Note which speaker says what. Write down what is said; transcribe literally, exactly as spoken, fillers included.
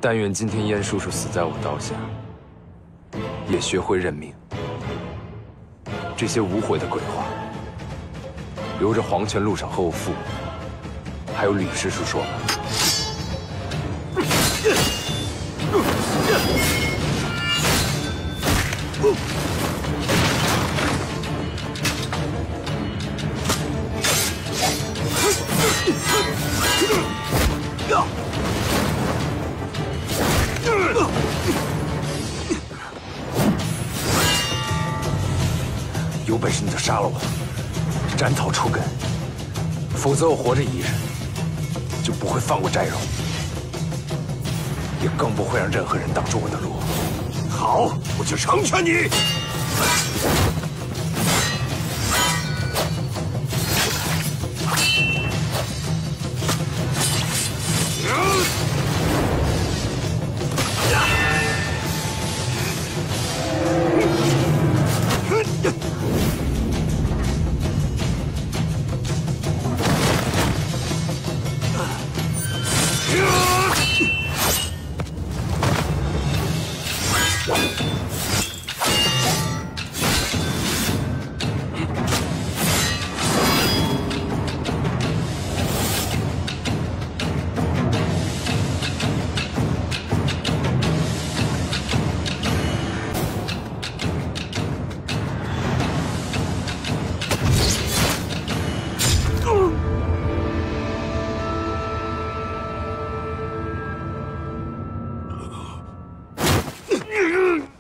Speaker 1: 但愿今天燕叔叔死在我刀下，也学会认命。这些无悔的鬼话，留着黄泉路上和我父母，还有吕师叔说吧。 有本事你就杀了我，斩草除根，否则我活着一日，就不会放过翟荣，也更不会让任何人挡住我的路。
Speaker 2: 好，我就成全你。 嗯。